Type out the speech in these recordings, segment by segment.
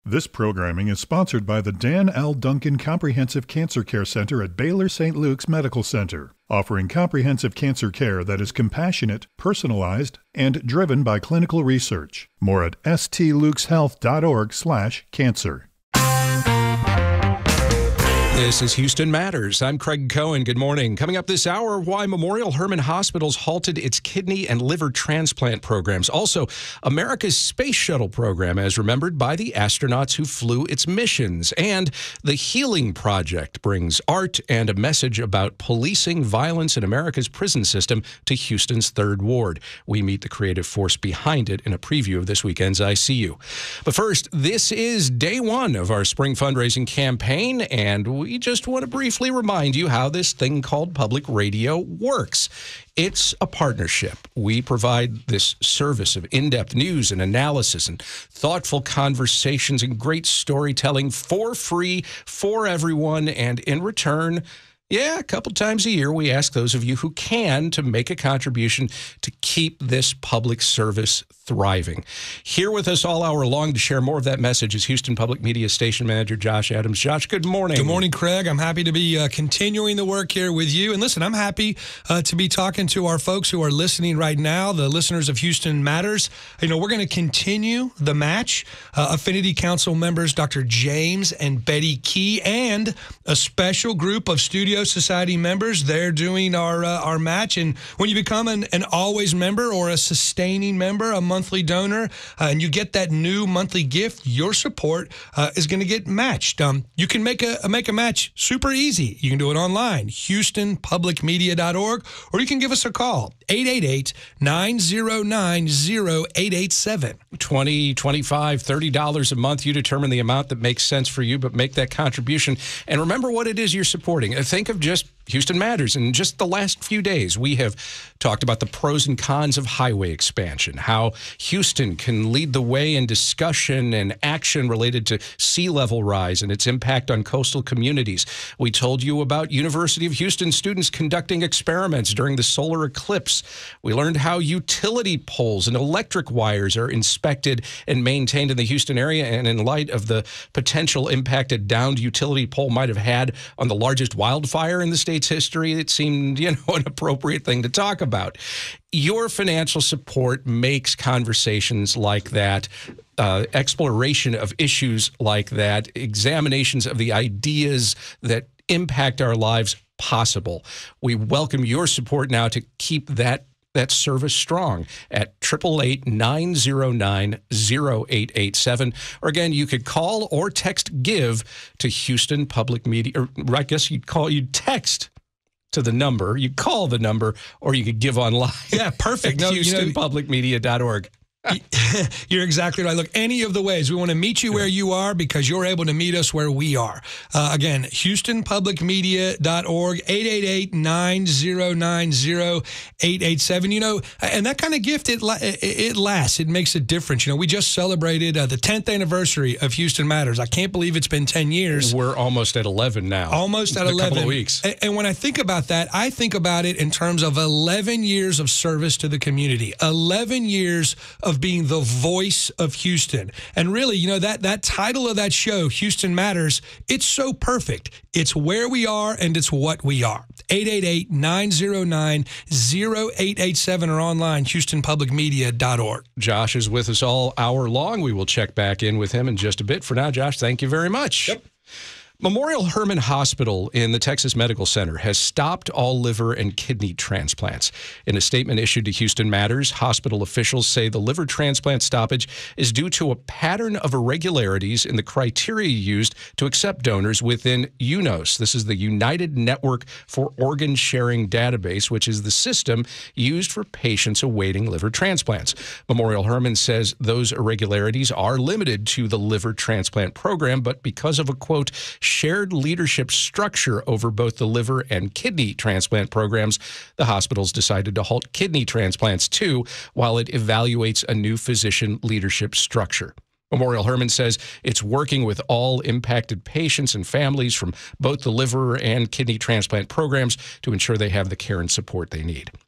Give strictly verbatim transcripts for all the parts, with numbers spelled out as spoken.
This programming is sponsored by the Dan L. Duncan Comprehensive Cancer Care Center at Baylor Saint Luke's Medical Center, offering comprehensive cancer care that is compassionate, personalized, and driven by clinical research. More at stlukeshealth.org slash cancer. This is Houston Matters. I'm Craig Cohen. Good morning. Coming up this hour, why Memorial Hermann Hospital's halted its kidney and liver transplant programs. Also, America's space shuttle program, as remembered by the astronauts who flew its missions. And the Healing Project brings art and a message about policing violence in America's prison system to Houston's Third Ward. We meet the creative force behind it in a preview of this weekend's I C U. But first, this is day one of our spring fundraising campaign, and we We just want to briefly remind you how this thing called public radio works. It's a partnership. We provide this service of in-depth news and analysis and thoughtful conversations and great storytelling for free for everyone. And in return, yeah, a couple times a year, we ask those of you who can to make a contribution to keep this public service thriving. Here with us all hour long to share more of that message is Houston Public Media Station Manager Josh Adams. Josh, good morning. Good morning, Craig. I'm happy to be uh, continuing the work here with you. And listen, I'm happy uh, to be talking to our folks who are listening right now, the listeners of Houston Matters. You know, we're going to continue the match. Uh, Affinity Council members Doctor James and Betty Key and a special group of Studio Society members. They're doing our uh, our match. And when you become an, an always member or a sustaining member, a monthly donor, uh, and you get that new monthly gift, your support uh, is going to get matched. Um, you can make a make a match super easy. You can do it online, houston public media dot org, or you can give us a call, eight eight eight, nine zero nine, zero eight eight seven. twenty dollars, twenty-five dollars, thirty dollars a month. You determine the amount that makes sense for you, but make that contribution. And remember what it is you're supporting. Think of just Houston Matters. In just the last few days, we have talked about the pros and cons of highway expansion, how Houston can lead the way in discussion and action related to sea level rise and its impact on coastal communities. We told you about University of Houston students conducting experiments during the solar eclipse. We learned how utility poles and electric wires are inspected and maintained in the Houston area, and in light of the potential impact a downed utility pole might have had on the largest wildfire in the state's history, it seemed, you know, an appropriate thing to talk about. Your financial support makes conversations like that, uh, exploration of issues like that, examinations of the ideas that impact our lives possible. We welcome your support now to keep that that service strong at eight eight eight, nine zero nine, zero eight eight seven. Or again, you could call or text GIVE to Houston Public Media, or I guess you'd call, you'd text to the number, you call the number, or you could give online. Yeah, perfect. At no, houston public media dot org. You're exactly right. Look, any of the ways, we want to meet you where you are because you're able to meet us where we are. Uh, again, houston public media dot org, eight eight eight, nine zero nine, zero eight eight seven. You know, and that kind of gift, it it lasts. It makes a difference. You know, we just celebrated uh, the tenth anniversary of Houston Matters. I can't believe it's been ten years. We're almost at eleven now. Almost at in a eleven. couple of weeks. And, and when I think about that, I think about it in terms of eleven years of service to the community, eleven years of being the voice of Houston. And really, you know, that that title of that show, Houston Matters, it's so perfect. It's where we are and it's what we are. eight eight eight, nine zero nine, zero eight eight seven or online, houston public media dot org. Josh is with us all hour long. We will check back in with him in just a bit. For now, Josh, thank you very much. Yep. Memorial Hermann Hospital in the Texas Medical Center has stopped all liver and kidney transplants. In a statement issued to Houston Matters, hospital officials say the liver transplant stoppage is due to a pattern of irregularities in the criteria used to accept donors within U N O S. This is the United Network for Organ Sharing Database, which is the system used for patients awaiting liver transplants. Memorial Hermann says those irregularities are limited to the liver transplant program, but because of a, quote, shared leadership structure over both the liver and kidney transplant programs, the hospitals decided to halt kidney transplants too, while it evaluates a new physician leadership structure. Memorial Hermann says it's working with all impacted patients and families from both the liver and kidney transplant programs to ensure they have the care and support they need.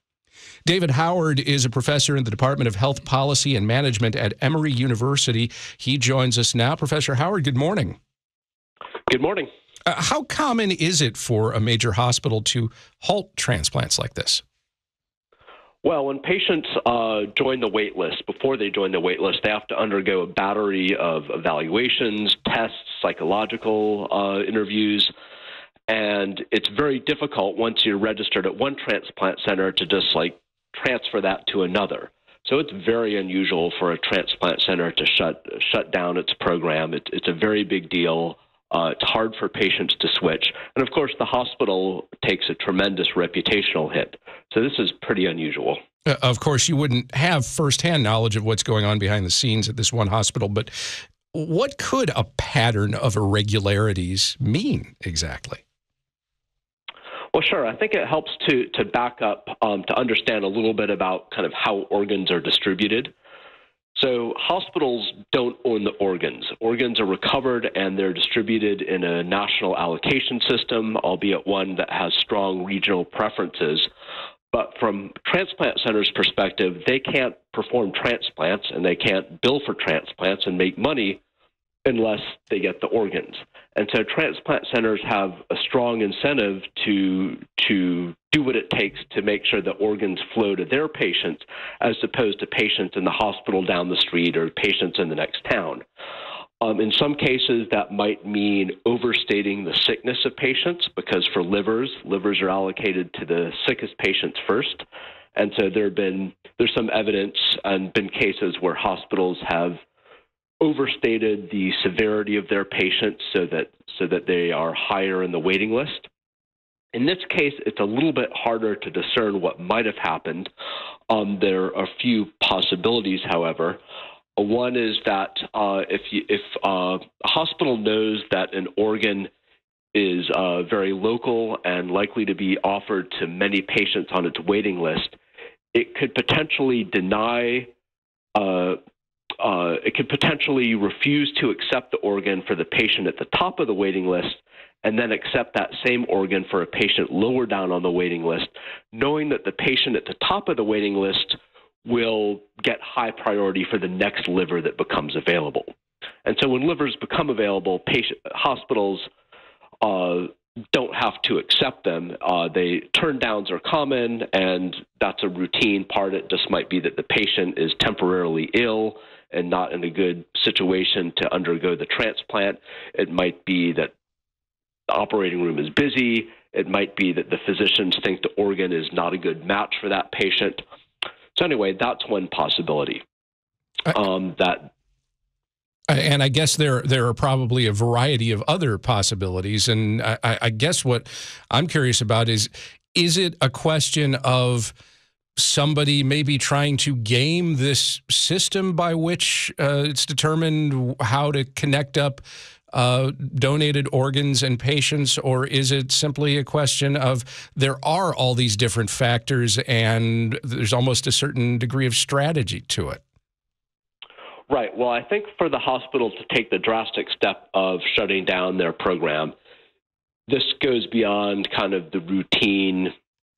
David Howard is a professor in the Department of Health Policy and Management at Emory University. He joins us now. Professor Howard, good morning. Good morning. Uh, how common is it for a major hospital to halt transplants like this? Well, when patients uh, join the wait list, before they join the wait list, they have to undergo a battery of evaluations, tests, psychological uh, interviews, and it's very difficult once you're registered at one transplant center to just like transfer that to another. So it's very unusual for a transplant center to shut shut down its program. It, it's a very big deal. Uh, it's hard for patients to switch. And, of course, the hospital takes a tremendous reputational hit. So this is pretty unusual. Uh, of course, you wouldn't have firsthand knowledge of what's going on behind the scenes at this one hospital, but what could a pattern of irregularities mean exactly? Well, sure. I think it helps to, to back up, um, to understand a little bit about kind of how organs are distributed. So hospitals don't own the organs. Organs are recovered and they're distributed in a national allocation system, albeit one that has strong regional preferences. But from transplant centers' perspective, they can't perform transplants and they can't bill for transplants and make money unless they get the organs. And so transplant centers have a strong incentive to to do what it takes to make sure that organs flow to their patients as opposed to patients in the hospital down the street or patients in the next town. Um, in some cases, that might mean overstating the sickness of patients because for livers, livers are allocated to the sickest patients first. And so there have been there's some evidence and been cases where hospitals have overstated the severity of their patients so that so that they are higher in the waiting list. In this case, it's a little bit harder to discern what might have happened. Um, there are a few possibilities, however. One is that uh, if you, if uh, a hospital knows that an organ is uh, very local and likely to be offered to many patients on its waiting list, it could potentially deny uh, Uh, it could potentially refuse to accept the organ for the patient at the top of the waiting list and then accept that same organ for a patient lower down on the waiting list, knowing that the patient at the top of the waiting list will get high priority for the next liver that becomes available. And so when livers become available, patient, hospitals uh, don't have to accept them. Uh, they turn downs are common, and that's a routine part. It just might be that the patient is temporarily ill and not in a good situation to undergo the transplant. It might be that the operating room is busy. It might be that the physicians think the organ is not a good match for that patient. So anyway, that's one possibility. Um, that, and I guess there there are probably a variety of other possibilities. And I, I guess what I'm curious about is, is it a question of somebody maybe trying to game this system by which uh, it's determined how to connect up uh, donated organs and patients, or is it simply a question of there are all these different factors and there's almost a certain degree of strategy to it? Right. Well, I think for the hospital to take the drastic step of shutting down their program, this goes beyond kind of the routine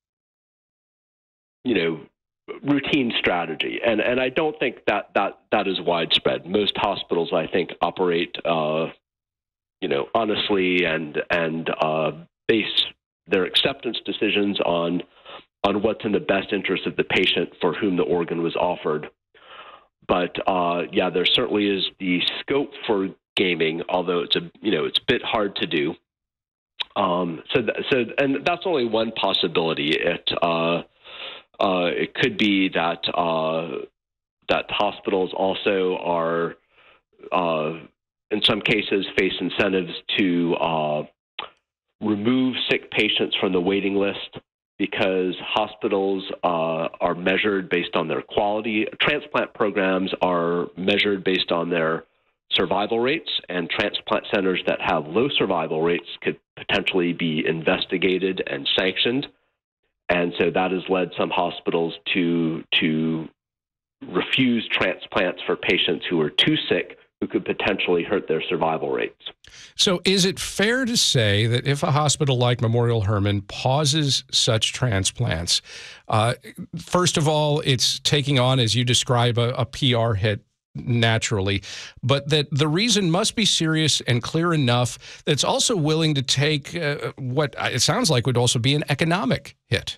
you know, routine strategy. And and I don't think that that, that is widespread. Most hospitals, I think, operate, uh, you know, honestly and and uh, base their acceptance decisions on on what's in the best interest of the patient for whom the organ was offered. But uh, yeah, there certainly is the scope for gaming, although it's a you know it's a bit hard to do. Um, so th- so and that's only one possibility. It uh, Uh, it could be that uh, that hospitals also are, uh, in some cases, face incentives to uh, remove sick patients from the waiting list because hospitals uh, are measured based on their quality. Transplant programs are measured based on their survival rates, and transplant centers that have low survival rates could potentially be investigated and sanctioned. And so that has led some hospitals to to refuse transplants for patients who are too sick who could potentially hurt their survival rates. So is it fair to say that if a hospital like Memorial Hermann pauses such transplants, uh, first of all, it's taking on, as you describe, a, a P R hit naturally, but that the reason must be serious and clear enough that it's also willing to take uh, what it sounds like would also be an economic hit?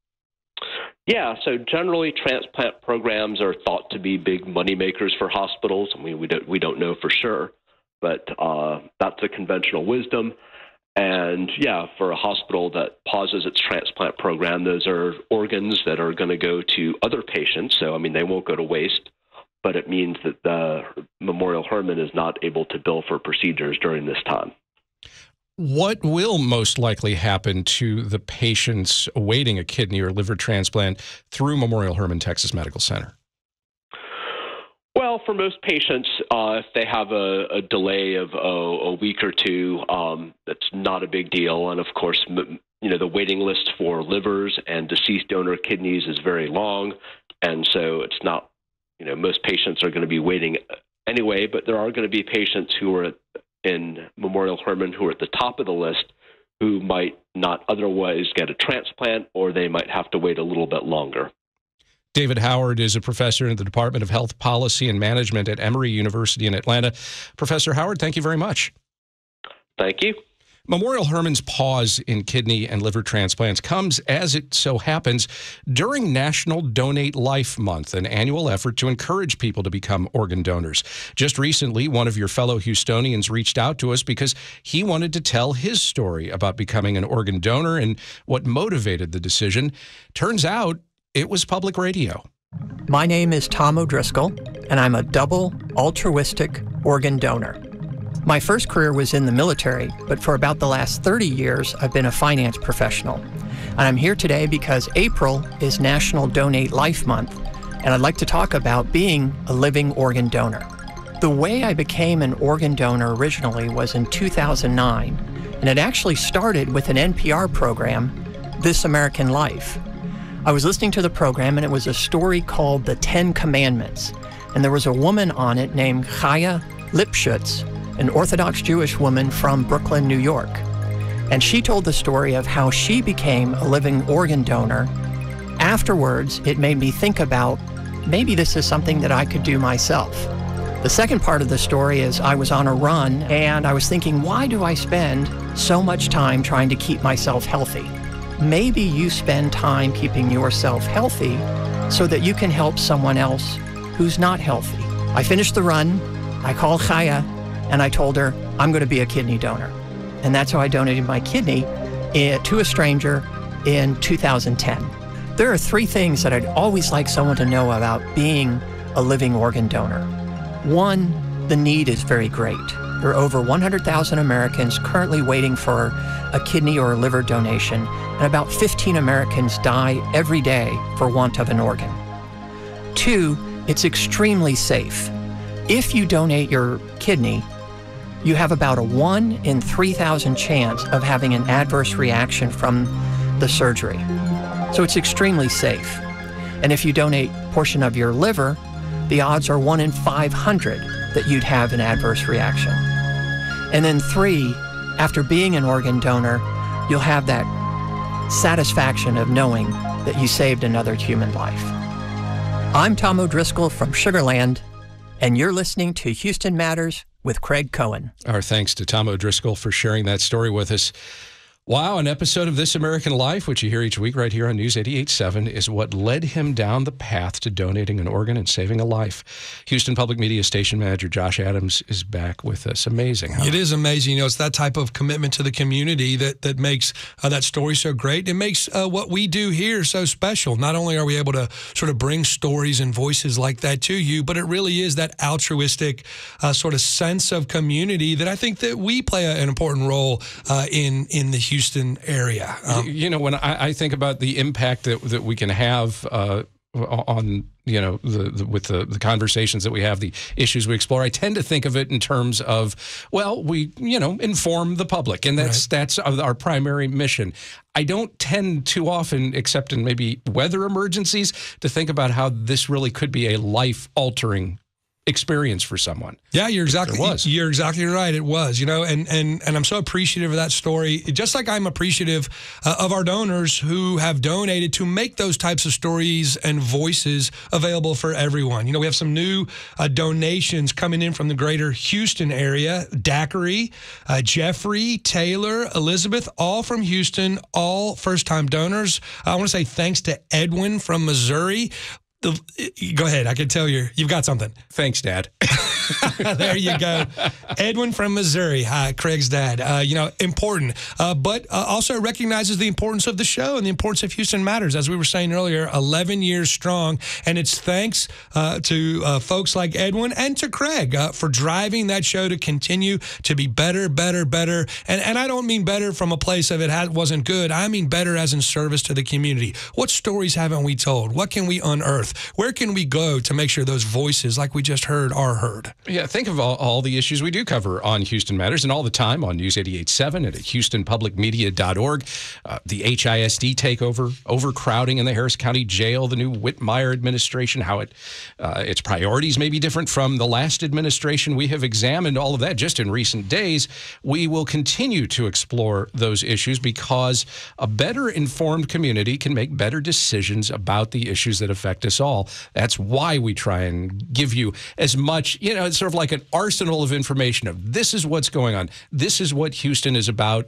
Yeah, so generally transplant programs are thought to be big money makers for hospitals. I mean, we don't, we don't know for sure, but uh, that's a conventional wisdom. And yeah, for a hospital that pauses its transplant program, those are organs that are going to go to other patients. So, I mean, they won't go to waste, but it means that the Memorial Hermann is not able to bill for procedures during this time. What will most likely happen to the patients awaiting a kidney or liver transplant through Memorial Hermann Texas Medical Center? Well, for most patients, uh, if they have a, a delay of oh, a week or two, um, that's not a big deal. And of course, m you know, the waiting list for livers and deceased donor kidneys is very long. And so it's not, you know, most patients are going to be waiting anyway, but there are going to be patients who are in Memorial Hermann who are at the top of the list who might not otherwise get a transplant, or they might have to wait a little bit longer. David Howard is a professor in the Department of Health Policy and Management at Emory University in Atlanta. Professor Howard, thank you very much. Thank you. Memorial Hermann's pause in kidney and liver transplants comes, as it so happens, during National Donate Life Month, an annual effort to encourage people to become organ donors. Just recently, one of your fellow Houstonians reached out to us because he wanted to tell his story about becoming an organ donor and what motivated the decision. Turns out it was public radio. My name is Tom O'Driscoll, and I'm a double altruistic organ donor. My first career was in the military, but for about the last thirty years, I've been a finance professional. And I'm here today because April is National Donate Life Month, and I'd like to talk about being a living organ donor. The way I became an organ donor originally was in two thousand nine, and it actually started with an N P R program, This American Life. I was listening to the program, and it was a story called The Ten Commandments, and there was a woman on it named Chaya Lipschutz, an Orthodox Jewish woman from Brooklyn, New York. And she told the story of how she became a living organ donor. Afterwards, it made me think about maybe this is something that I could do myself. The second part of the story is I was on a run and I was thinking, why do I spend so much time trying to keep myself healthy? Maybe you spend time keeping yourself healthy so that you can help someone else who's not healthy. I finished the run, I called Chaya, and I told her, I'm going to be a kidney donor. And that's how I donated my kidney to a stranger in two thousand ten. There are three things that I'd always like someone to know about being a living organ donor. One, the need is very great. There are over one hundred thousand Americans currently waiting for a kidney or a liver donation, and about fifteen Americans die every day for want of an organ. Two, it's extremely safe. If you donate your kidney, you have about a one in three thousand chance of having an adverse reaction from the surgery. So it's extremely safe. And if you donate a portion of your liver, the odds are one in five hundred that you'd have an adverse reaction. And then three, after being an organ donor, you'll have that satisfaction of knowing that you saved another human life. I'm Tom O'Driscoll from Sugar Land, and you're listening to Houston Matters with Craig Cohen. Our thanks to Tom O'Driscoll for sharing that story with us. Wow, an episode of This American Life, which you hear each week right here on News eighty-eight point seven, is what led him down the path to donating an organ and saving a life. Houston Public Media Station Manager Josh Adams is back with us. Amazing, huh? It is amazing. You know, it's that type of commitment to the community that, that makes uh, that story so great. It makes uh, what we do here so special. Not only are we able to sort of bring stories and voices like that to you, but it really is that altruistic uh, sort of sense of community that I think that we play a, an important role uh, in, in the Houston area. Um, you know, when I, I think about the impact that that we can have uh, on, you know, the, the with the, the conversations that we have, the issues we explore, I tend to think of it in terms of, well, we, you know, inform the public, and that's right. that's our primary mission. I don't tend too often, except in maybe weather emergencies, to think about how this really could be a life-altering experience for someone. Yeah, you're exactly It was. You're exactly right. It was, you know, and and and I'm so appreciative of that story. Just like I'm appreciative uh, of our donors who have donated to make those types of stories and voices available for everyone. You know, we have some new uh, donations coming in from the greater Houston area. Daiquiri, uh, Jeffrey, Taylor, Elizabeth, all from Houston, all first-time donors. I want to say thanks to Edwin from Missouri. The, go ahead. I can tell you, you've got something. Thanks, Dad. There you go. Edwin from Missouri. Hi, Craig's dad. Uh, you know, important, uh, but uh, also recognizes the importance of the show and the importance of Houston Matters. As we were saying earlier, eleven years strong. And it's thanks uh, to uh, folks like Edwin and to Craig uh, for driving that show to continue to be better, better, better. And, and I don't mean better from a place of it had, wasn't good. I mean better as in service to the community. What stories haven't we told? What can we unearth? Where can we go to make sure those voices, like we just heard, are heard? Yeah, think of all, all the issues we do cover on Houston Matters and all the time on News eighty-eight point seven and at houston public media dot org. Uh, the H I S D takeover, overcrowding in the Harris County Jail, the new Whitmire administration, how it uh, its priorities may be different from the last administration. We have examined all of that just in recent days. We will continue to explore those issues because a better informed community can make better decisions about the issues that affect us all. That's why we try and give you as much, you know, it's sort of like an arsenal of information of this is what's going on. This is what Houston is about.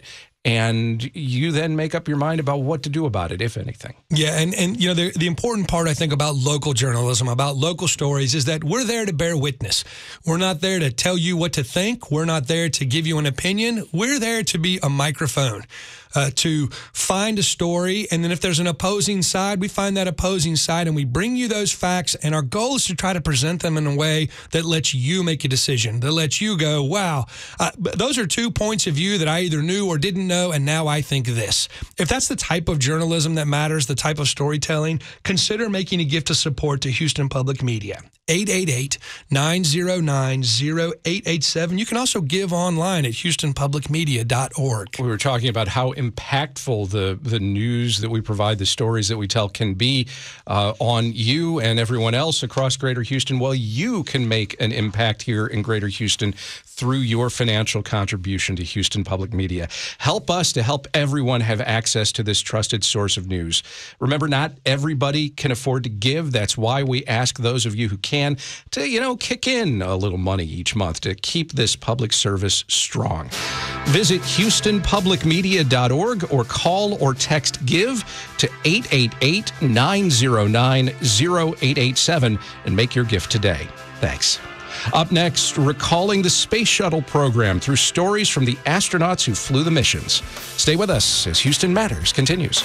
And you then make up your mind about what to do about it, if anything. Yeah, and, and you know, the, the important part, I think, about local journalism, about local stories, is that we're there to bear witness. We're not there to tell you what to think. We're not there to give you an opinion. We're there to be a microphone, uh, to find a story. And then if there's an opposing side, we find that opposing side and we bring you those facts. And our goal is to try to present them in a way that lets you make a decision, that lets you go, wow, uh, those are two points of view that I either knew or didn't know. And now I think this. If that's the type of journalism that matters, the type of storytelling, consider making a gift of support to Houston Public Media. eight eight eight, nine zero nine, zero eight eight seven. You can also give online at houston public media dot org. We were talking about how impactful the, the news that we provide, the stories that we tell can be uh, on you and everyone else across Greater Houston. Well, you can make an impact here in Greater Houston through your financial contribution to Houston Public Media. Help us to help everyone have access to this trusted source of news. Remember, not everybody can afford to give. That's why we ask those of you who can to, you know, kick in a little money each month to keep this public service strong. Visit houston public media dot org or call or text GIVE to eight eight eight, nine zero nine, zero eight eight seven and make your gift today. Thanks. Up next, recalling the space shuttle program through stories from the astronauts who flew the missions. Stay with us as Houston Matters continues.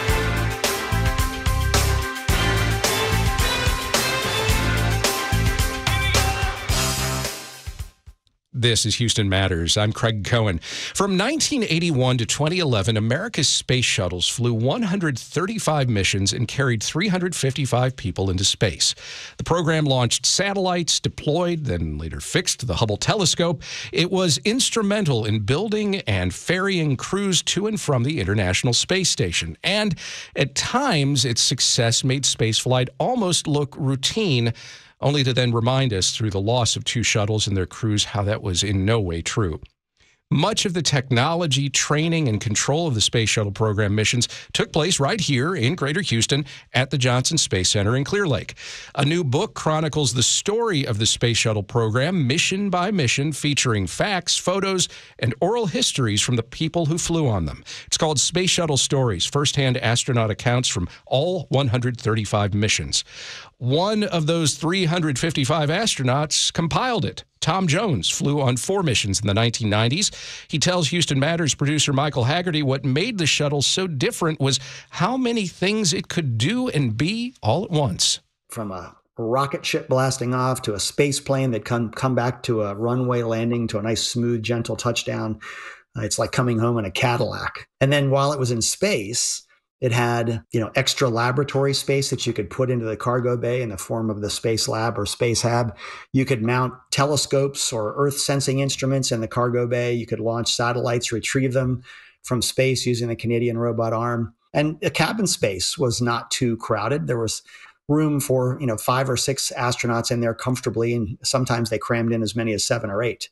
This is Houston Matters. I'm Craig Cohen. From nineteen eighty-one to twenty eleven, America's space shuttles flew one hundred thirty-five missions and carried three hundred fifty-five people into space. The program launched satellites, deployed, then later fixed the Hubble telescope. It was instrumental in building and ferrying crews to and from the International Space Station. And at times, its success made spaceflight almost look routine, only to then remind us through the loss of two shuttles and their crews how that was in no way true. Much of the technology, training, and control of the Space Shuttle program missions took place right here in Greater Houston at the Johnson Space Center in Clear Lake. A new book chronicles the story of the Space Shuttle program, mission by mission, featuring facts, photos, and oral histories from the people who flew on them. It's called Space Shuttle Stories, firsthand astronaut accounts from all one hundred thirty-five missions. One of those three hundred fifty-five astronauts compiled it. Tom Jones flew on four missions in the nineteen nineties. He tells Houston Matters producer Michael Haggerty what made the shuttle so different was how many things it could do and be all at once. From a rocket ship blasting off to a space plane that come come back to a runway landing to a nice, smooth, gentle touchdown. Uh, it's like coming home in a Cadillac. And then while it was in space, it had, you know, extra laboratory space that you could put into the cargo bay in the form of the Space Lab or Space Hab. You could mount telescopes or Earth sensing instruments in the cargo bay. You could launch satellites, retrieve them from space using the Canadian robot arm. And the cabin space was not too crowded. There was room for, you know, five or six astronauts in there comfortably. And sometimes they crammed in as many as seven or eight.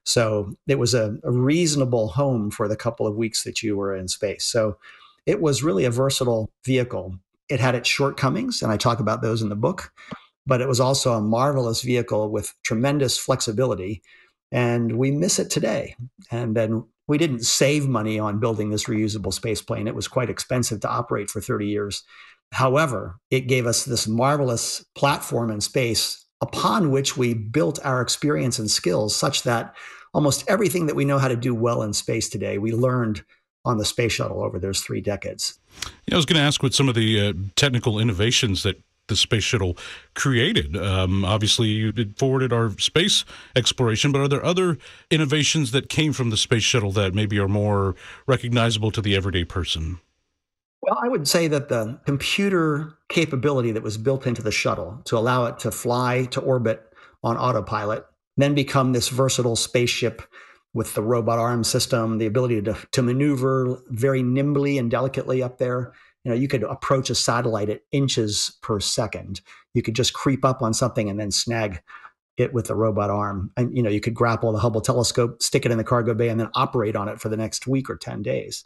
So it was a, a reasonable home for the couple of weeks that you were in space. So it was really a versatile vehicle. It had its shortcomings, and I talk about those in the book, but it was also a marvelous vehicle with tremendous flexibility. And we miss it today. And then we didn't save money on building this reusable space plane. It was quite expensive to operate for thirty years. However, it gave us this marvelous platform in space upon which we built our experience and skills, such that almost everything that we know how to do well in space today, we learned on the space shuttle over those three decades. Yeah, I was going to ask what some of the uh, technical innovations that the space shuttle created. Um, obviously, you did forwarded our space exploration, but are there other innovations that came from the space shuttle that maybe are more recognizable to the everyday person? Well, I would say that the computer capability that was built into the shuttle to allow it to fly to orbit on autopilot, then become this versatile spaceship with the robot arm system, the ability to, to maneuver very nimbly and delicately up there. You know, you could approach a satellite at inches per second. You could just creep up on something and then snag it with the robot arm. And, you know, you could grapple the Hubble telescope, stick it in the cargo bay, and then operate on it for the next week or ten days.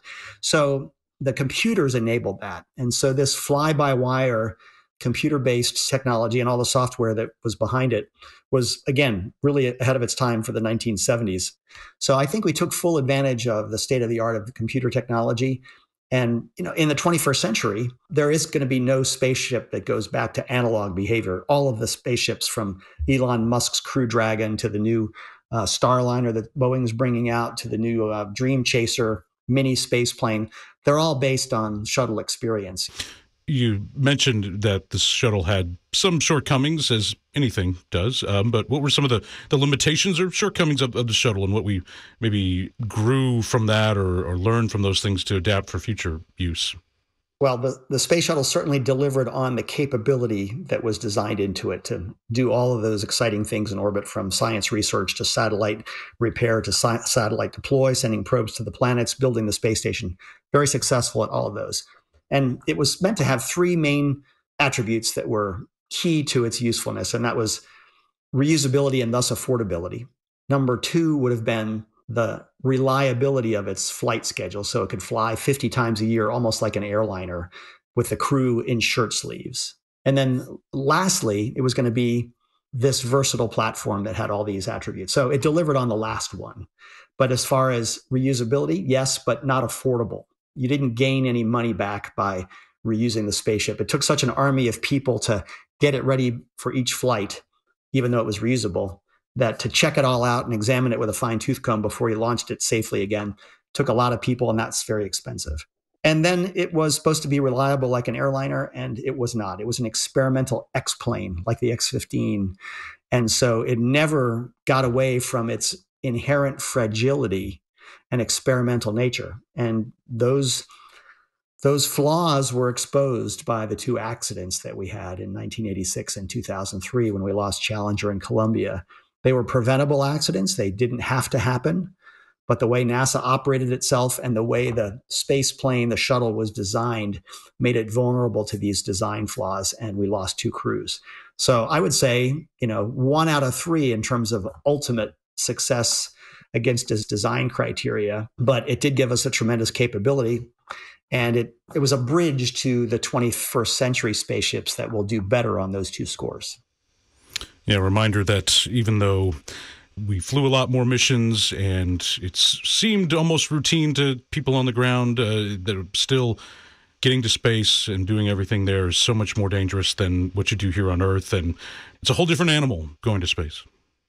So the computers enabled that. And so this fly-by-wire computer-based technology and all the software that was behind it was, again, really ahead of its time for the nineteen seventies. So I think we took full advantage of the state-of-the-art of the computer technology. And, you know, in the twenty-first century, there is going to be no spaceship that goes back to analog behavior. All of the spaceships, from Elon Musk's Crew Dragon to the new uh, Starliner that Boeing's bringing out to the new uh, Dream Chaser mini space plane, they're all based on shuttle experience. You mentioned that the shuttle had some shortcomings, as anything does, um, but what were some of the, the limitations or shortcomings of, of the shuttle, and what we maybe grew from that or, or learned from those things to adapt for future use? Well, the, the space shuttle certainly delivered on the capability that was designed into it to do all of those exciting things in orbit, from science research to satellite repair to si- satellite deploy, sending probes to the planets, building the space station. Very successful at all of those. And it was meant to have three main attributes that were key to its usefulness, and that was reusability and thus affordability. Number two would have been the reliability of its flight schedule. So it could fly fifty times a year, almost like an airliner, with the crew in shirt sleeves. And then lastly, it was going to be this versatile platform that had all these attributes. So it delivered on the last one. But as far as reusability, yes, but not affordable. You didn't gain any money back by reusing the spaceship. It took such an army of people to get it ready for each flight, even though it was reusable, that to check it all out and examine it with a fine tooth comb before you launched it safely again took a lot of people, and that's very expensive. And then it was supposed to be reliable like an airliner, and it was not. It was an experimental X-plane like the X fifteen. And so it never got away from its inherent fragility and experimental nature. And those Those flaws were exposed by the two accidents that we had in nineteen eighty-six and two thousand three when we lost Challenger and Columbia. They were preventable accidents. They didn't have to happen. But the way NASA operated itself and the way the space plane, the shuttle, was designed made it vulnerable to these design flaws, and we lost two crews. So I would say, you know, one out of three in terms of ultimate success against its design criteria, but it did give us a tremendous capability. And it, it was a bridge to the twenty-first century spaceships that will do better on those two scores. Yeah, a reminder that even though we flew a lot more missions and it seemed almost routine to people on the ground, uh, that are still getting to space and doing everything there is so much more dangerous than what you do here on Earth. And it's a whole different animal going to space.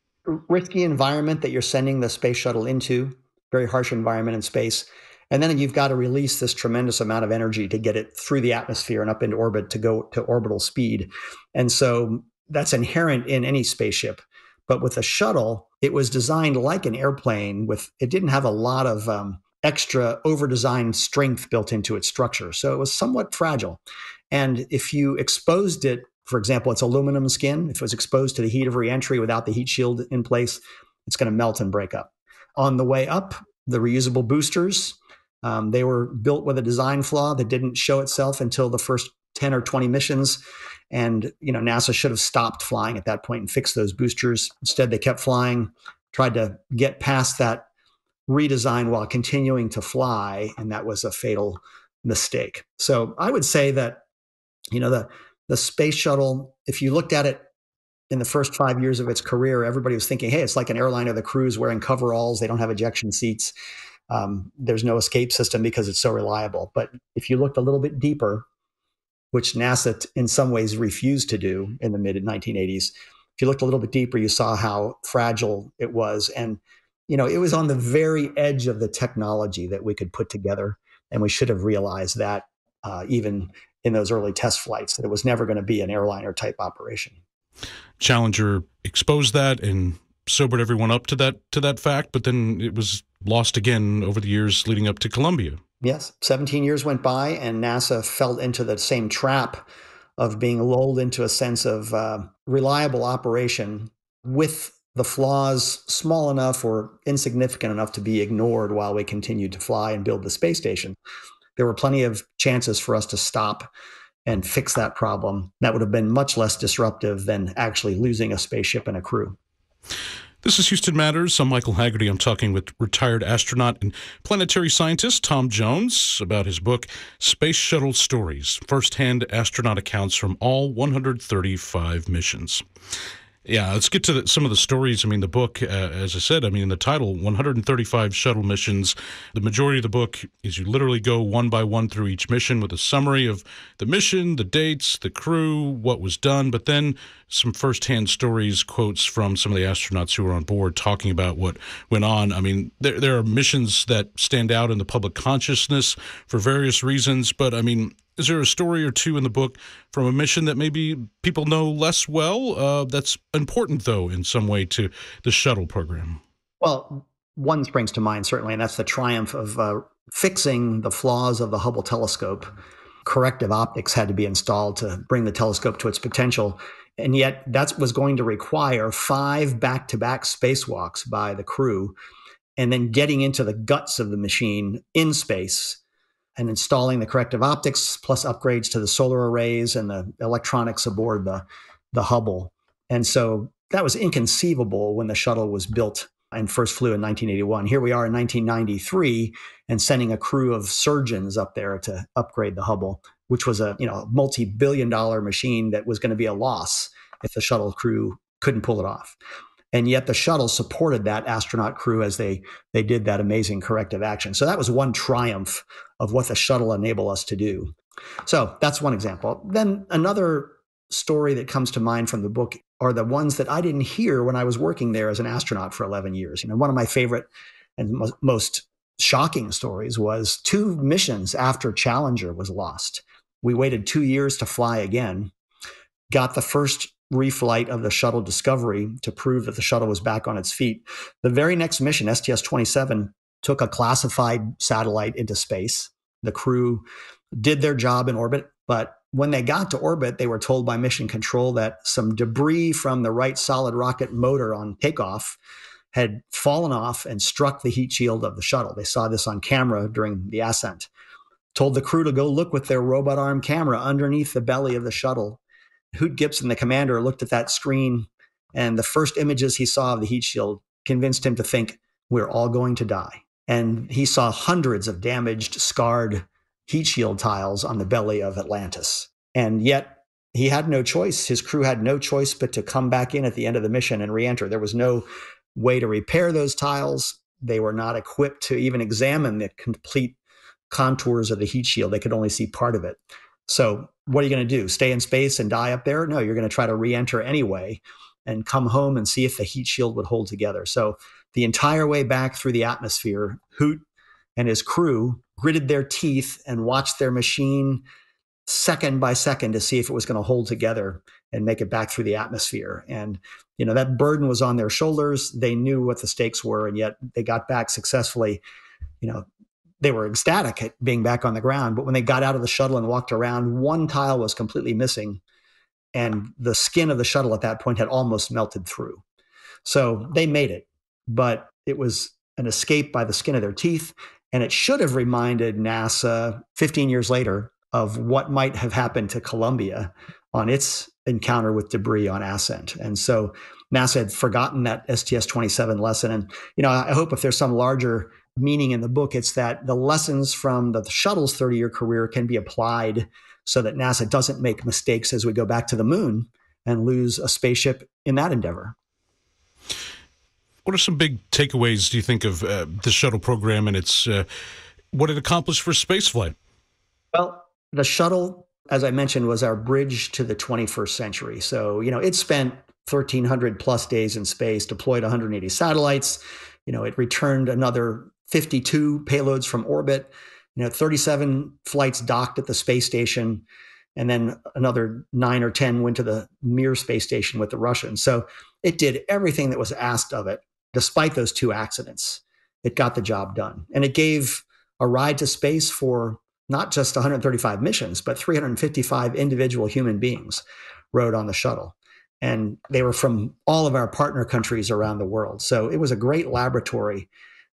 Risky environment that you're sending the space shuttle into, very harsh environment in space. And then you've got to release this tremendous amount of energy to get it through the atmosphere and up into orbit to go to orbital speed. And so that's inherent in any spaceship. But with a shuttle, it was designed like an airplane. With it didn't have a lot of um, extra over-designed strength built into its structure. So it was somewhat fragile. And if you exposed it, for example, it's aluminum skin. If it was exposed to the heat of reentry without the heat shield in place, it's going to melt and break up. On the way up, the reusable boosters, um, they were built with a design flaw that didn't show itself until the first ten or twenty missions. And, you know, NASA should have stopped flying at that point and fixed those boosters. Instead, they kept flying, tried to get past that redesign while continuing to fly. And that was a fatal mistake. So I would say that, you know, the, the space shuttle, if you looked at it in the first five years of its career, everybody was thinking, hey, it's like an airliner. The crew's wearing coveralls. They don't have ejection seats. Um, there's no escape system because it's so reliable. But if you looked a little bit deeper, which NASA t- in some ways refused to do in the mid nineteen eighties, if you looked a little bit deeper, you saw how fragile it was. And, you know, it was on the very edge of the technology that we could put together. And we should have realized that uh, even in those early test flights, that it was never going to be an airliner type operation. Challenger exposed that and sobered everyone up to that to that fact, but then it was lost again over the years leading up to Columbia. Yes, seventeen years went by, and NASA fell into the same trap of being lulled into a sense of uh, reliable operation with the flaws small enough or insignificant enough to be ignored while we continued to fly and build the space station. There were plenty of chances for us to stop and fix that problem. That would have been much less disruptive than actually losing a spaceship and a crew. This is Houston Matters. I'm Michael Haggerty. I'm talking with retired astronaut and planetary scientist Tom Jones about his book, Space Shuttle Stories, First-Hand Astronaut Accounts from All one hundred thirty-five Missions. Yeah, let's get to the, some of the stories. I mean, the book, uh, as I said, I mean, in the title, one hundred thirty-five shuttle missions. The majority of the book is you literally go one by one through each mission with a summary of the mission, the dates, the crew, what was done, but then some firsthand stories, quotes from some of the astronauts who were on board talking about what went on. I mean, there, there are missions that stand out in the public consciousness for various reasons, but I mean, is there a story or two in the book from a mission that maybe people know less well uh, that's important, though, in some way to the shuttle program? Well, one springs to mind, certainly, and that's the triumph of uh, fixing the flaws of the Hubble telescope. Corrective optics had to be installed to bring the telescope to its potential. And yet that was going to require five back-to-back spacewalks by the crew, and then getting into the guts of the machine in space and installing the corrective optics, plus upgrades to the solar arrays and the electronics aboard the, the Hubble. And so that was inconceivable when the shuttle was built and first flew in nineteen eighty-one. Here we are in nineteen ninety-three and sending a crew of surgeons up there to upgrade the Hubble, which was a you know multi-billion dollar machine that was going to be a loss if the shuttle crew couldn't pull it off. And yet the shuttle supported that astronaut crew as they they did that amazing corrective action. So that was one triumph of what the shuttle enabled us to do. So that's one example. Then another story that comes to mind from the book are the ones that I didn't hear when I was working there as an astronaut for eleven years. You know, one of my favorite and mo- most shocking stories was two missions after Challenger was lost. We waited two years to fly again, got the first reflight of the shuttle Discovery to prove that the shuttle was back on its feet. The very next mission, S T S twenty-seven, took a classified satellite into space. The crew did their job in orbit, but when they got to orbit, they were told by mission control that some debris from the right solid rocket motor on takeoff had fallen off and struck the heat shield of the shuttle. They saw this on camera during the ascent. Told the crew to go look with their robot arm camera underneath the belly of the shuttle. Hoot Gibson, the commander, looked at that screen, and the first images he saw of the heat shield convinced him to think, we're all going to die. And he saw hundreds of damaged, scarred heat shield tiles on the belly of Atlantis. And yet he had no choice. His crew had no choice but to come back in at the end of the mission and re-enter. There was no way to repair those tiles. They were not equipped to even examine the complete contours of the heat shield. They could only see part of it. So what are you going to do? Stay in space and die up there? No, you're going to try to re-enter anyway and come home and see if the heat shield would hold together. So the entire way back through the atmosphere, Hoot and his crew gritted their teeth and watched their machine second by second to see if it was going to hold together and make it back through the atmosphere. And, you know, that burden was on their shoulders. They knew what the stakes were, and yet they got back successfully. You know, they were ecstatic at being back on the ground, but when they got out of the shuttle and walked around, one tile was completely missing, and the skin of the shuttle at that point had almost melted through. So they made it, but it was an escape by the skin of their teeth, and it should have reminded NASA fifteen years later of what might have happened to Columbia on its encounter with debris on ascent. And so NASA had forgotten that S T S twenty-seven lesson. And, you know, I hope if there's some larger meaning in the book, it's that the lessons from the shuttle's thirty-year career can be applied so that NASA doesn't make mistakes as we go back to the moon and lose a spaceship in that endeavor. What are some big takeaways, do you think, of uh, the shuttle program and its uh, what it accomplished for spaceflight? Well, the shuttle, as I mentioned, was our bridge to the twenty-first century. So, you know, it spent thirteen hundred plus days in space, deployed one hundred eighty satellites. You know, it returned another fifty-two payloads from orbit. You know, thirty-seven flights docked at the space station, and then another nine or ten went to the Mir space station with the Russians. So it did everything that was asked of it, despite those two accidents. It got the job done. And it gave a ride to space for not just one hundred thirty-five missions, but three hundred fifty-five individual human beings rode on the shuttle. And they were from all of our partner countries around the world. So it was a great laboratory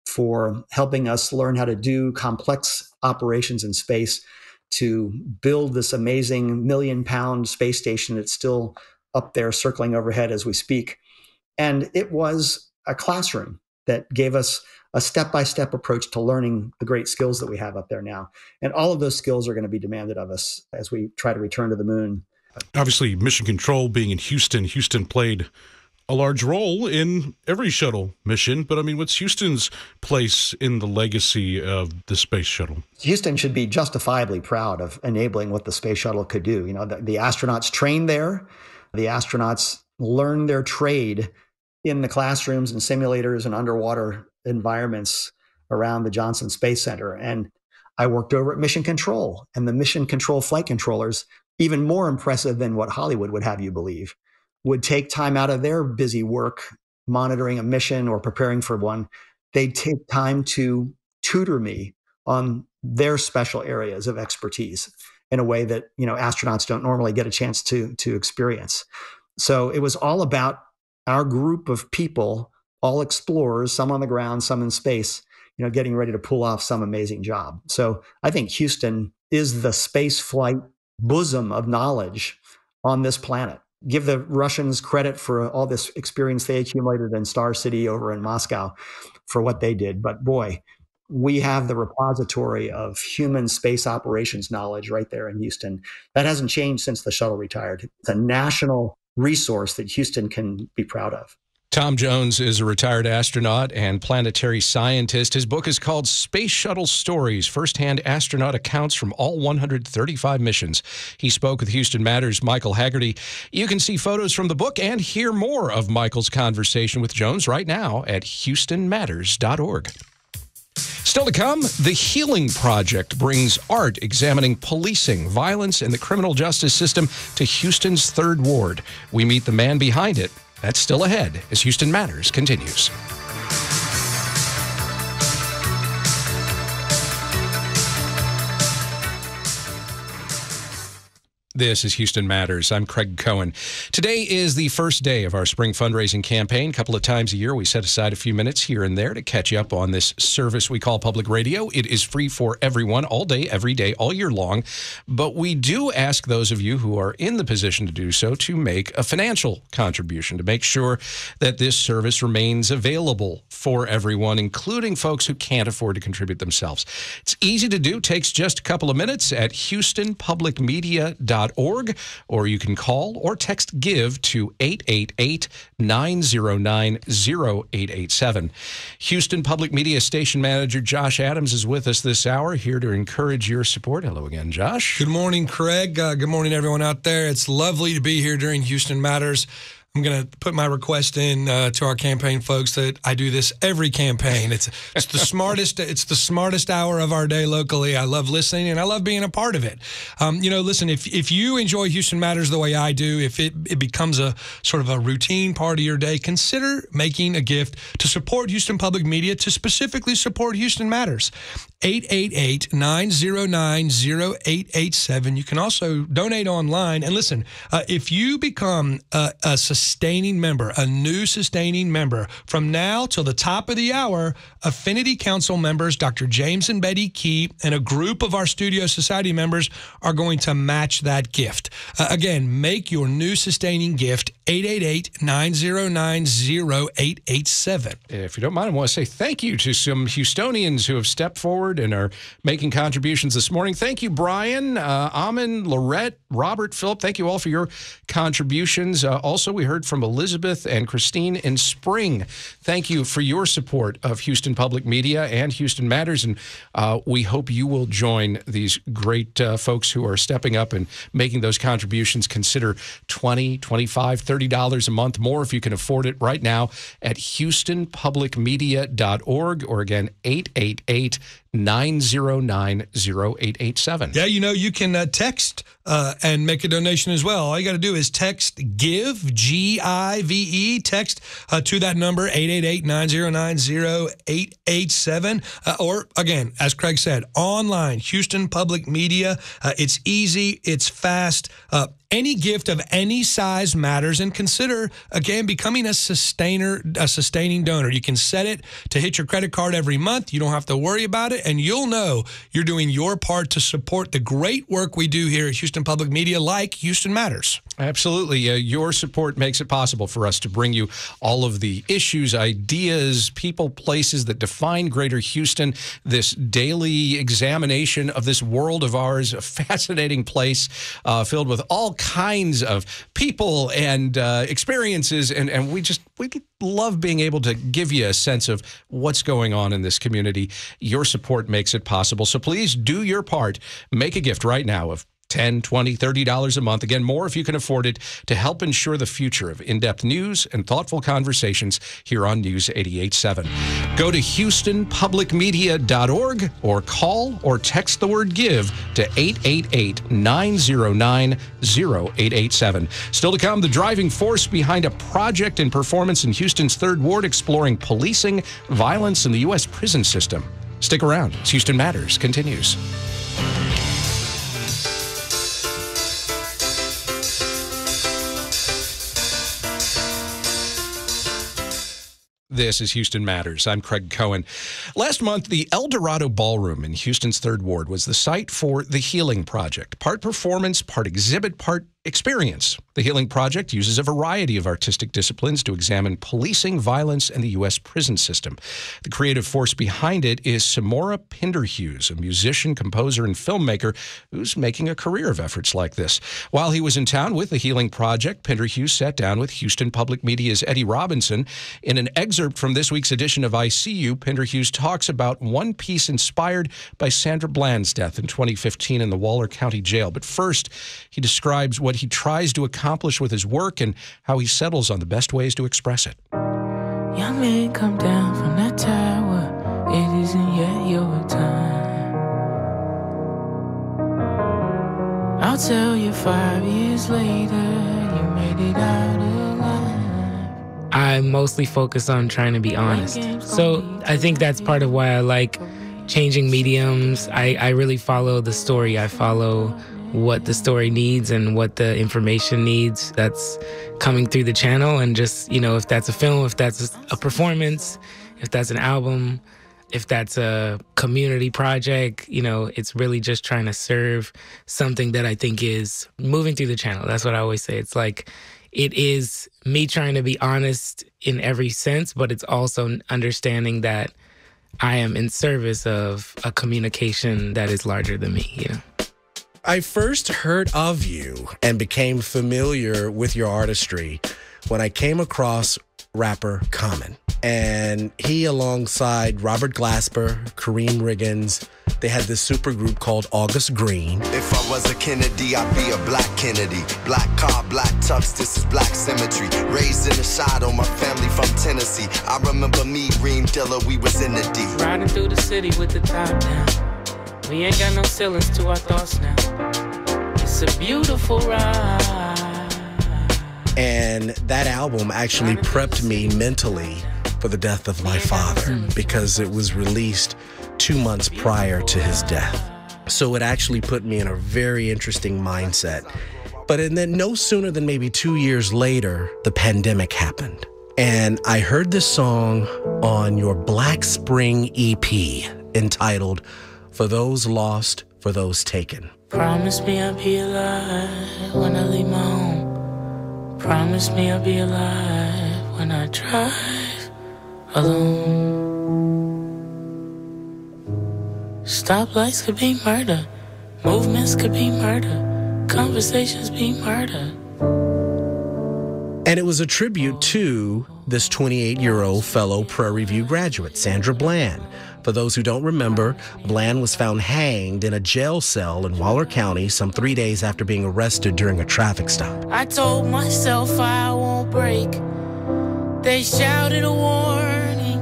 for helping us learn how to do complex operations in space, to build this amazing million pound space station that's still up there circling overhead as we speak. And it was a classroom that gave us a step-by-step approach to learning the great skills that we have up there now. And all of those skills are going to be demanded of us as we try to return to the moon. Obviously, mission control being in Houston, Houston played a large role in every shuttle mission. But I mean, what's Houston's place in the legacy of the space shuttle? Houston should be justifiably proud of enabling what the space shuttle could do. You know, the, the astronauts trained there. The astronauts learned their trade in the classrooms and simulators and underwater environments around the Johnson Space Center. And I worked over at Mission Control, and the Mission Control flight controllers, even more impressive than what Hollywood would have you believe, would take time out of their busy work monitoring a mission or preparing for one. They'd take time to tutor me on their special areas of expertise in a way that, you know, astronauts don't normally get a chance to, to experience. So it was all about our group of people, all explorers, some on the ground, some in space, you know, getting ready to pull off some amazing job. So I think Houston is the space flight bosom of knowledge on this planet. Give the Russians credit for all this experience they accumulated in Star City over in Moscow for what they did. But boy, we have the repository of human space operations knowledge right there in Houston. That hasn't changed since the shuttle retired. It's a national resource that Houston can be proud of. Tom Jones is a retired astronaut and planetary scientist. His book is called Space Shuttle Stories, First-Hand Astronaut Accounts from All one hundred thirty-five Missions. He spoke with Houston Matters' Michael Haggerty. You can see photos from the book and hear more of Michael's conversation with Jones right now at houston matters dot org. Still to come, The Healing Project brings art examining policing, violence, and the criminal justice system to Houston's Third Ward. We meet the man behind it. That's still ahead as Houston Matters continues. This is Houston Matters. I'm Craig Cohen. Today is the first day of our spring fundraising campaign. A couple of times a year, we set aside a few minutes here and there to catch you up on this service we call public radio. It is free for everyone, all day, every day, all year long. But we do ask those of you who are in the position to do so to make a financial contribution to make sure that this service remains available for everyone, including folks who can't afford to contribute themselves. It's easy to do. Takes just a couple of minutes at houston public media dot org, or you can call or text GIVE to eight eight eight, nine zero nine, zero eight eight seven. Houston Public Media Station Manager Josh Adams is with us this hour, here to encourage your support. Hello again, Josh. Good morning, Craig. Uh, good morning, everyone out there. It's lovely to be here during Houston Matters. I'm going to put my request in uh, to our campaign folks that I do this every campaign. It's it's the smartest it's the smartest hour of our day locally. I love listening and I love being a part of it. Um, you know, listen, if if you enjoy Houston Matters the way I do, if it, it becomes a sort of a routine part of your day, consider making a gift to support Houston Public Media, to specifically support Houston Matters. eight eight eight, nine zero nine, zero eight eight seven. You can also donate online. And listen, uh, if you become a, a sustaining member, a new sustaining member, from now till the top of the hour, Affinity Council members, Doctor James and Betty Key, and a group of our Studio Society members are going to match that gift. Uh, again, make your new sustaining gift, eight eight eight, nine zero nine, zero eight eight seven. If you don't mind, I want to say thank you to some Houstonians who have stepped forward and are making contributions this morning. Thank you, Brian, uh, Amin, Lorette, Robert, Philip. Thank you all for your contributions. Uh, also, we heard from Elizabeth and Christine in Spring. Thank you for your support of Houston Public Media and Houston Matters, and uh, we hope you will join these great uh, folks who are stepping up and making those contributions. Consider twenty dollars, twenty-five dollars, thirty dollars a month more if you can afford it right now at houston public media dot org, or again, eight eight eight, nine zero nine, zero eight eight seven. Yeah, you know, you can uh, text uh, and make a donation as well. All you got to do is text GIVE, G I V E, text uh, to that number, eight eight eight, nine zero nine, zero eight eight seven. Uh, or, again, as Craig said, online, Houston Public Media. Uh, it's easy, it's fast. Uh, Any gift of any size matters, and consider, again, becoming a sustainer, a sustaining donor. You can set it to hit your credit card every month. You don't have to worry about it, and you'll know you're doing your part to support the great work we do here at Houston Public Media, like Houston Matters. Absolutely. Uh, your support makes it possible for us to bring you all of the issues, ideas, people, places that define Greater Houston, this daily examination of this world of ours, a fascinating place uh, filled with all kinds of people and uh, experiences, and, and we just we love being able to give you a sense of what's going on in this community. Your support makes it possible, so please do your part. Make a gift right now of ten dollars, twenty dollars, thirty dollars a month. Again, more if you can afford it, to help ensure the future of in-depth news and thoughtful conversations here on News eighty-eight point seven. Go to houston public media dot org or call or text the word GIVE to eight eight eight, nine zero nine, zero eight eight seven. Still to come, the driving force behind a project and performance in Houston's third Ward exploring policing, violence, and the U S prison system. Stick around as Houston Matters continues. This is Houston Matters. I'm Craig Cohen. Last month, the El Dorado Ballroom in Houston's third Ward was the site for the Healing Project. Part performance, part exhibit, part experience. The Healing Project uses a variety of artistic disciplines to examine policing, violence, and the U S prison system. The creative force behind it is Samora Pinderhughes, a musician, composer, and filmmaker who's making a career of efforts like this. While he was in town with the Healing Project, Pinderhughes sat down with Houston Public Media's Eddie Robinson. In an excerpt from this week's edition of I C U, Pinderhughes talks about one piece inspired by Sandra Bland's death in twenty fifteen in the Waller County Jail. But first, he describes what he tries to accomplish with his work and how he settles on the best ways to express it. Young man, come down from that tower. It isn't yet your time. I'll tell you five years later, you made it out alive. I mostly focus on trying to be honest. So I think that's part of why I like changing mediums. I, I really follow the story. I follow what the story needs and what the information needs that's coming through the channel. And just, you know, if that's a film, if that's a performance, if that's an album, if that's a community project, you know, it's really just trying to serve something that I think is moving through the channel. That's what I always say. It's like, it is me trying to be honest in every sense, but it's also understanding that I am in service of a communication that is larger than me, you know. I first heard of you and became familiar with your artistry when I came across rapper Common. And he, alongside Robert Glasper, Kareem Riggins, they had this super group called August Green. If I was a Kennedy, I'd be a black Kennedy. Black car, black tux, this is black symmetry. Raised in the shadow, my family from Tennessee. I remember me, Reem Dilla, we was in the D. Riding through the city with the top down. We ain't got no ceilings to our thoughts now. It's a beautiful ride. And that album actually prepped me mentally for the death of my father, because it was released two months prior to his death. So it actually put me in a very interesting mindset. But and then no sooner than maybe two years later, the pandemic happened. And I heard this song on your Black Spring E P entitled For Those Lost, For Those Taken. Promise me I'll be alive when I leave my home. Promise me I'll be alive when I drive alone. Stoplights could be murder. Movements could be murder. Conversations be murder. And it was a tribute to this twenty-eight-year-old fellow Prairie View graduate, Sandra Bland. For those who don't remember, Bland was found hanged in a jail cell in Waller County some three days after being arrested during a traffic stop. I told myself I won't break. They shouted a warning.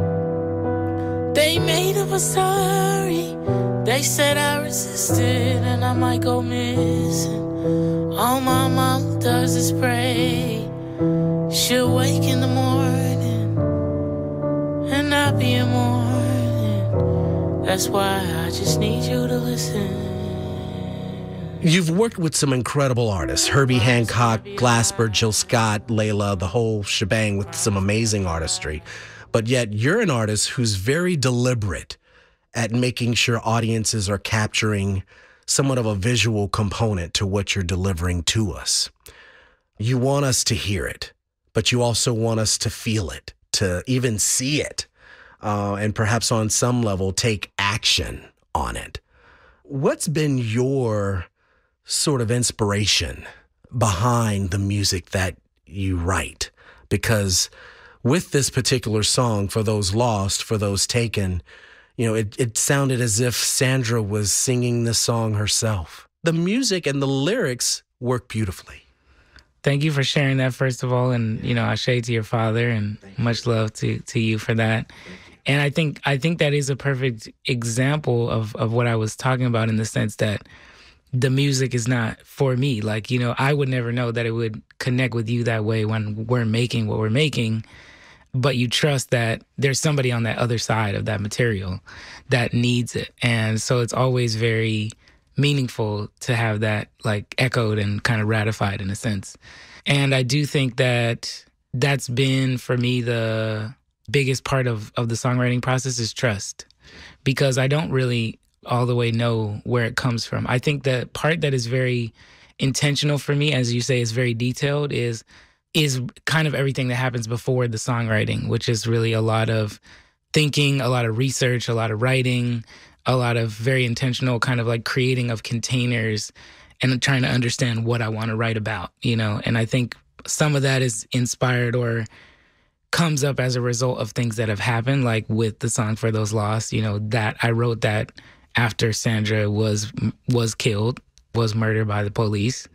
They made up a story. They said I resisted and I might go missing. All my mama does is pray. She'll wake in the morning and not be a morning. That's why I just need you to listen. You've worked with some incredible artists, Herbie Hancock, Glasper, Jill Scott, Layla, the whole shebang with some amazing artistry. But yet you're an artist who's very deliberate at making sure audiences are capturing somewhat of a visual component to what you're delivering to us. You want us to hear it, but you also want us to feel it, to even see it, uh, and perhaps on some level take action on it. What's been your sort of inspiration behind the music that you write? Because with this particular song, For Those Lost, For Those Taken, you know, it, it sounded as if Sandra was singing the song herself. The music and the lyrics work beautifully. Thank you for sharing that, first of all. And, you know, I shade to your father and much love to, to you for that. And I think I think that is a perfect example of, of what I was talking about, in the sense that the music is not for me. Like, you know, I would never know that it would connect with you that way when we're making what we're making. But you trust that there's somebody on that other side of that material that needs it. And so it's always very meaningful to have that like echoed and kind of ratified in a sense. And I do think that that's been for me the biggest part of, of the songwriting process is trust, because I don't really all the way know where it comes from. I think the part that is very intentional for me, as you say, is very detailed, is is kind of everything that happens before the songwriting, which is really a lot of thinking, a lot of research, a lot of writing, a lot of very intentional kind of like creating of containers and trying to understand what I want to write about, you know? And I think some of that is inspired or comes up as a result of things that have happened, like with the song For Those Lost, you know, that I wrote that after Sandra was was killed, was murdered by the police.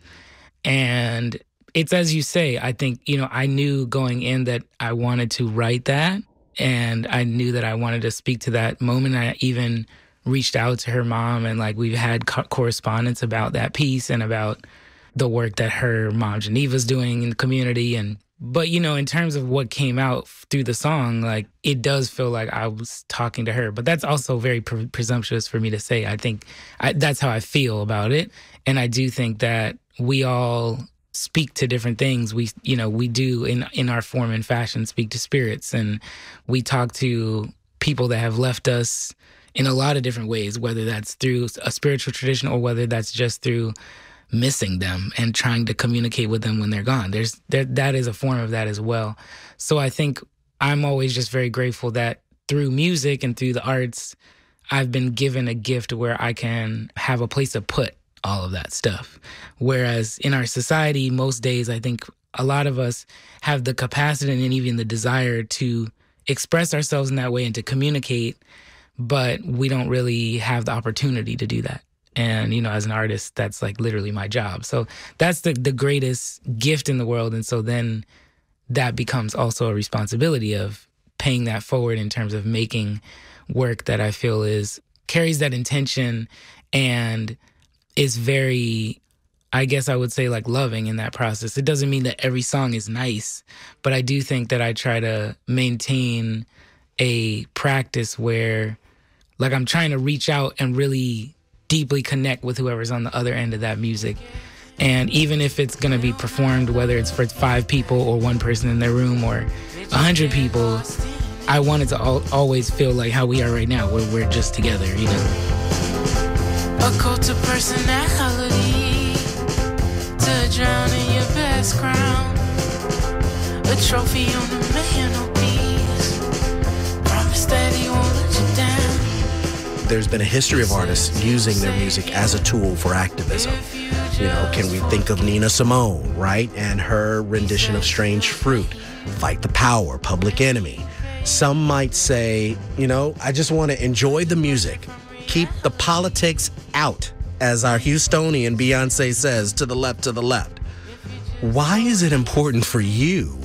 And it's as you say, I think, you know, I knew going in that I wanted to write that, and I knew that I wanted to speak to that moment. I even reached out to her mom, and like we've had co- correspondence about that piece and about the work that her mom Geneva's doing in the community. And but, you know, in terms of what came out through the song, like it does feel like I was talking to her. But that's also very pre- presumptuous for me to say. I think I, that's how I feel about it. And I do think that we all speak to different things. We, you know, we do in, in our form and fashion speak to spirits, and we talk to people that have left us in a lot of different ways, whether that's through a spiritual tradition or whether that's just through missing them and trying to communicate with them when they're gone. There's there, that is a form of that as well. So I think I'm always just very grateful that through music and through the arts, I've been given a gift where I can have a place to put all of that stuff. Whereas in our society, most days, I think a lot of us have the capacity and even the desire to express ourselves in that way and to communicate, but we don't really have the opportunity to do that. And, you know, as an artist, that's like literally my job. So that's the, the greatest gift in the world. And so then that becomes also a responsibility of paying that forward in terms of making work that I feel is carries that intention and is very, I guess I would say, like loving in that process. It doesn't mean that every song is nice, but I do think that I try to maintain a practice where Like I'm trying to reach out and really deeply connect with whoever's on the other end of that music. And even if it's going to be performed, whether it's for five people or one person in their room or a hundred people, I want it to al- always feel like how we are right now, where we're just together, you know? A cult of personality to drown in your best crown. A trophy on the mantelpiece. Promise that he won't let you down. There's been a history of artists using their music as a tool for activism. You know, can we think of Nina Simone, right? And her rendition of Strange Fruit, Fight the Power, Public Enemy. Some might say, you know, I just want to enjoy the music. Keep the politics out, as our Houstonian Beyonce says, to the left, to the left. Why is it important for you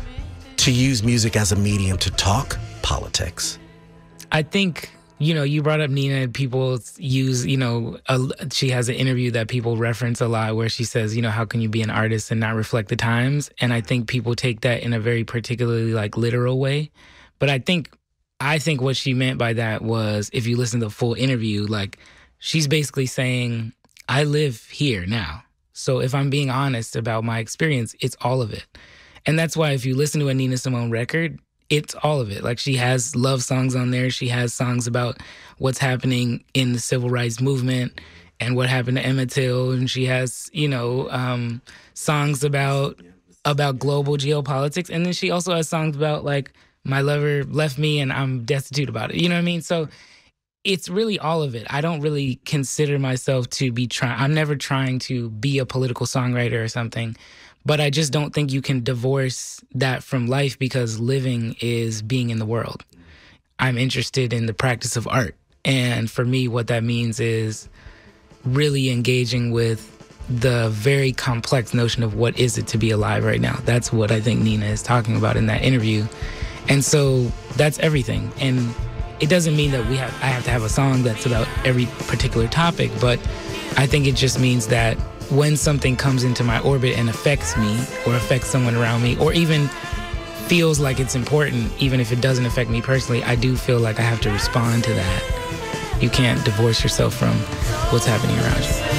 to use music as a medium to talk politics? I think, you know, you brought up Nina. People use, you know, a, she has an interview that people reference a lot where she says, you know, how can you be an artist and not reflect the times? And I think people take that in a very particularly like literal way. But I think, I think what she meant by that was, if you listen to the full interview, like she's basically saying, I live here now. So if I'm being honest about my experience, it's all of it. And that's why if you listen to a Nina Simone record, it's all of it. Like she has love songs on there. She has songs about what's happening in the civil rights movement and what happened to Emmett Till. And she has, you know, um, songs about about global geopolitics. And then she also has songs about like, my lover left me and I'm destitute about it. You know what I mean? So it's really all of it. I don't really consider myself to be trying. I'm never trying to be a political songwriter or something. But I just don't think you can divorce that from life, because living is being in the world. I'm interested in the practice of art. And for me, what that means is really engaging with the very complex notion of what is it to be alive right now. That's what I think Nina is talking about in that interview. And so that's everything. And it doesn't mean that we have I have to have a song that's about every particular topic, but I think it just means that when something comes into my orbit and affects me or affects someone around me, or even feels like it's important, even if it doesn't affect me personally, I do feel like I have to respond to that. You can't divorce yourself from what's happening around you.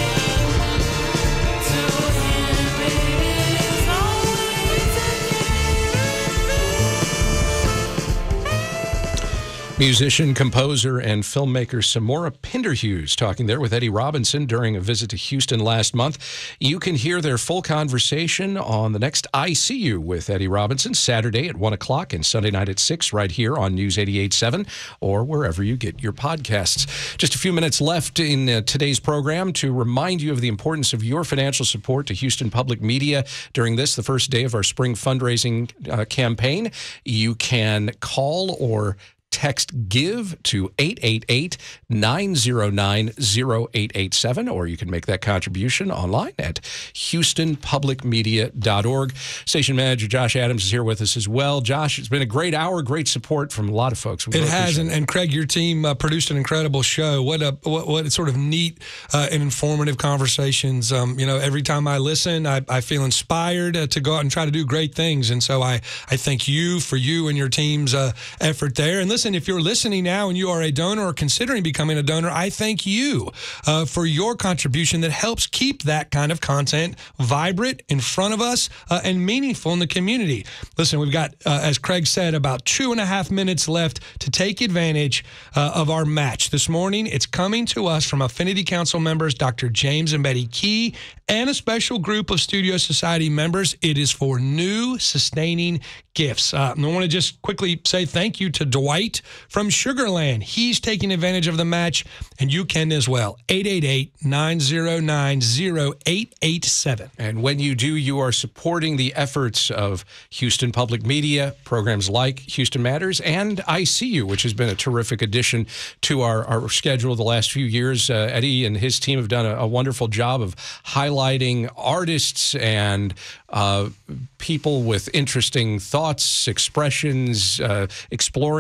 Musician, composer, and filmmaker Samora Pinderhughes talking there with Eddie Robinson during a visit to Houston last month. You can hear their full conversation on the next I See You with Eddie Robinson, Saturday at one o'clock and Sunday night at six right here on News eighty-eight point seven or wherever you get your podcasts. Just a few minutes left in uh, today's program to remind you of the importance of your financial support to Houston Public Media during this, the first day of our spring fundraising uh, campaign. You can call or text GIVE to eight eight eight, nine zero nine, zero eight eight seven, or you can make that contribution online at houston public media dot org. Station manager Josh Adams is here with us as well. Josh, it's been a great hour, great support from a lot of folks. We it really has, and, it. and Craig, your team uh, produced an incredible show. What a what, what sort of neat uh, and informative conversations. Um, you know, every time I listen, I, I feel inspired uh, to go out and try to do great things. And so I, I thank you for you and your team's uh, effort there. And listen, if you're listening now and you are a donor or considering becoming a donor, I thank you uh, for your contribution that helps keep that kind of content vibrant in front of us uh, and meaningful in the community. Listen, we've got, uh, as Craig said, about two and a half minutes left to take advantage uh, of our match. This morning, it's coming to us from Affinity Council members, Doctor James and Betty Key, and a special group of Studio Society members. It is for new sustaining gifts. Uh, and I want to just quickly say thank you to Dwight from Sugarland. He's taking advantage of the match, and you can as well. eight eight eight, nine zero nine, zero eight eight seven. And when you do, you are supporting the efforts of Houston Public Media, programs like Houston Matters, and I See You, which has been a terrific addition to our, our schedule the last few years. Uh, Eddie and his team have done a, a wonderful job of highlighting artists and uh, people with interesting thoughts, expressions, uh, exploring issues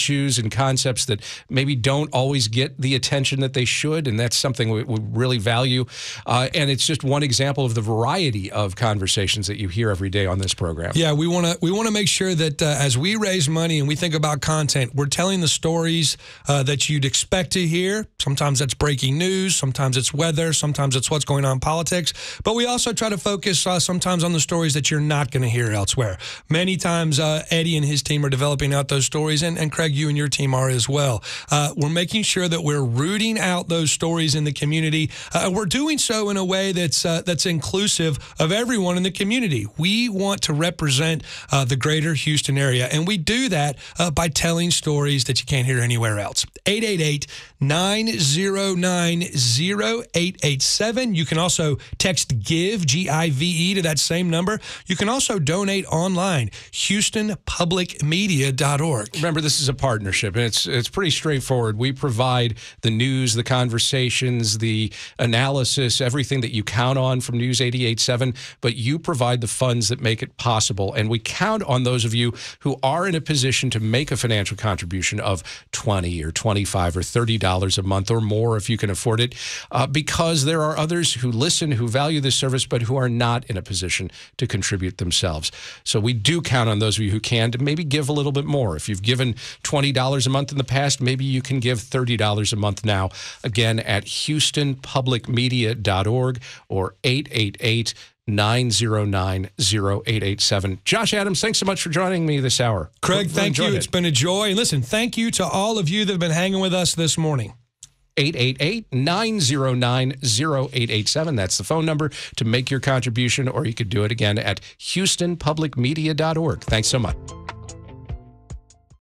issues and concepts that maybe don't always get the attention that they should, and that's something we, we really value. Uh, and it's just one example of the variety of conversations that you hear every day on this program. Yeah, we want to we want to make sure that uh, as we raise money and we think about content, we're telling the stories uh, that you'd expect to hear. Sometimes that's breaking news, sometimes it's weather, sometimes it's what's going on in politics. But we also try to focus uh, sometimes on the stories that you're not going to hear elsewhere. Many times uh, Eddie and his team are developing out those stories, and, and Craig, you and your team are as well. Uh, we're making sure that we're rooting out those stories in the community. Uh, we're doing so in a way that's uh, that's inclusive of everyone in the community. We want to represent uh, the greater Houston area, and we do that uh, by telling stories that you can't hear anywhere else. eight eight eight, nine oh nine, oh eight eight seven. You can also text GIVE, G I V E, to that same number. You can also donate online, houston public media dot org. Remember, this is a partnership, and it's it's pretty straightforward. We provide the news, the conversations, the analysis, everything that you count on from News eighty-eight point seven, but you provide the funds that make it possible, and we count on those of you who are in a position to make a financial contribution of twenty or twenty-five or thirty dollars a month or more if you can afford it, uh, because there are others who listen, who value this service, but who are not in a position to contribute themselves. So we do count on those of you who can to maybe give a little bit more. If you've given twenty dollars a month in the past, maybe you can give thirty dollars a month now. Again, at houston public media dot org or eight eight eight, nine oh nine, oh eight eight seven. Josh Adams, thanks so much for joining me this hour. Craig, Really thank you. enjoyed It's it. been a joy. And listen, thank you to all of you that have been hanging with us this morning. eight eight eight, nine oh nine, oh eight eight seven. That's the phone number to make your contribution, or you could do it again at houston public media dot org. Thanks so much.